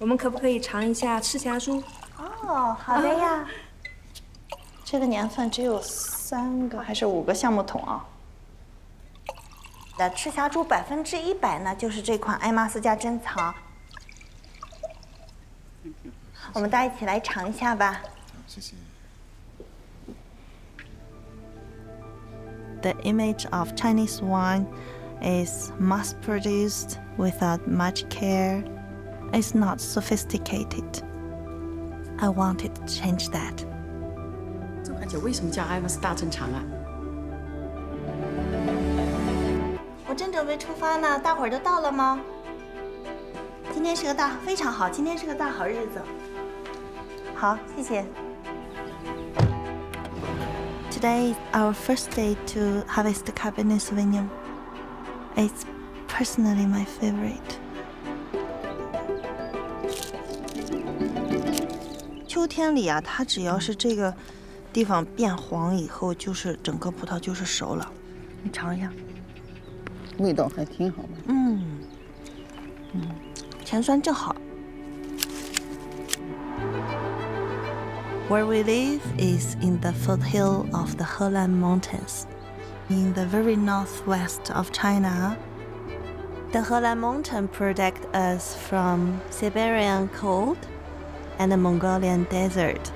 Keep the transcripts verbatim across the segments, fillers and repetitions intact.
我们可不可以尝一下赤霞珠？ 哦，好的呀。这个年份只有三个还是五个橡木桶啊？的赤霞珠百分之一百呢，就是这款艾玛斯加珍藏。我们大家一起来尝一下吧。 谢谢。 The image of Chinese wine is mass-produced without much care. It's not sophisticated. I wanted to change that. 这款酒为什么叫艾玛斯大珍藏啊？ 我正准备出发呢，大伙儿都到了吗？今天是个大非常好，今天是个大好日子。好，谢谢。 Today is our first day to harvest Cabernet Sauvignon. It's personally my favorite. 秋天里啊，它只要是这个地方变黄以后，就是整个葡萄就是熟了。你尝一下， 味道还挺好的。 嗯，嗯，甜酸正好。 Where we live is in the foothill of the Helan Mountains, in the very northwest of China. The Helan Mountain protect us from Siberian cold and the Mongolian desert.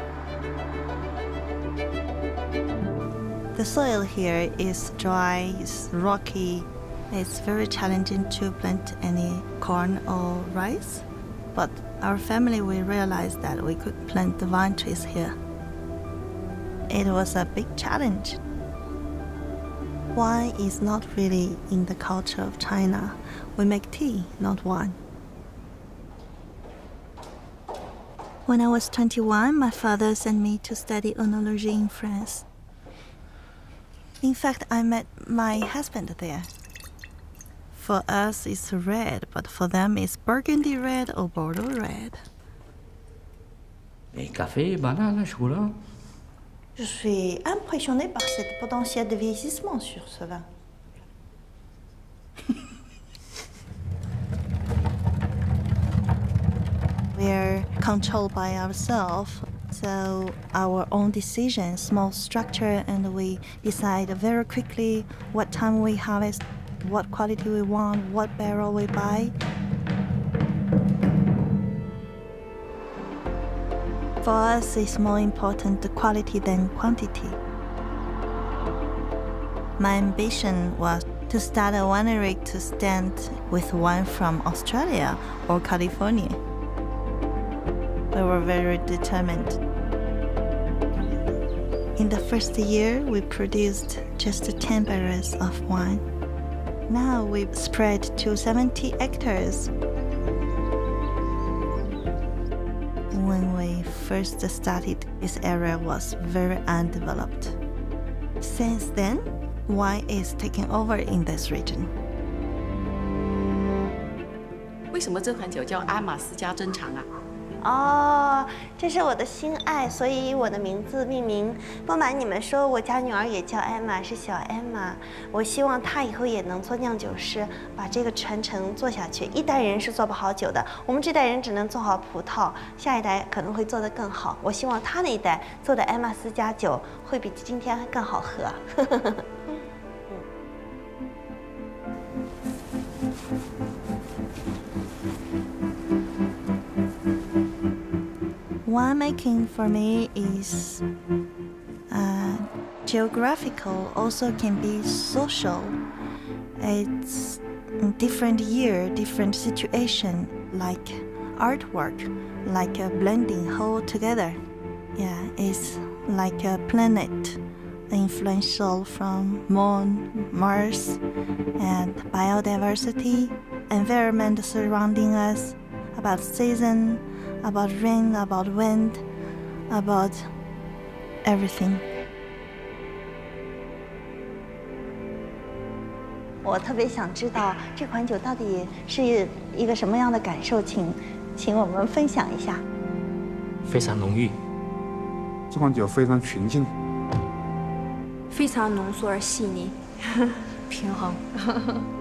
The soil here is dry, it's rocky. It's very challenging to plant any corn or rice, but our family, we realized that we could plant the vine trees here. It was a big challenge. Wine is not really in the culture of China. We make tea, not wine. When I was twenty-one, my father sent me to study oenology in France. In fact, I met my husband there. For us, it's red, but for them, it's burgundy red or Bordeaux red. Et café, banane, chocolat. Je suis impressionnée par cette potentiel de vieillissement sur ce vin. We're controlled by ourselves, so our own decision, small structure, and we decide very quickly what time we harvest, what quality we want, what barrel we buy. For us, it's more important the quality than quantity. My ambition was to start a winery to stand with wine from Australia or California. We were very determined. In the first year, we produced just ten barrels of wine. Now we've spread to seventy hectares. When we first started, this area was very undeveloped. Since then, wine is taking over in this region. 为什么这款酒叫艾玛斯加珍藏啊？ 哦，这是我的心爱，所以以我的名字命名。不瞒你们说，我家女儿也叫艾玛，是小艾玛。我希望她以后也能做酿酒师，把这个传承做下去。一代人是做不好酒的，我们这代人只能做好葡萄，下一代可能会做得更好。我希望她那一代做的艾玛斯加酒会比今天更好喝。Winemaking for me is uh, geographical, also can be social. It's different year, different situation, like artwork, like a blending whole together. Yeah, it's like a planet, influential from Moon, Mars, and biodiversity, environment surrounding us, about season, about rain, about wind, about everything. 我特别想知道这款酒到底是一个什么样的感受，请请我们分享一下。 非常浓郁。 这款酒非常纯净， 非常浓缩而细腻， 平衡。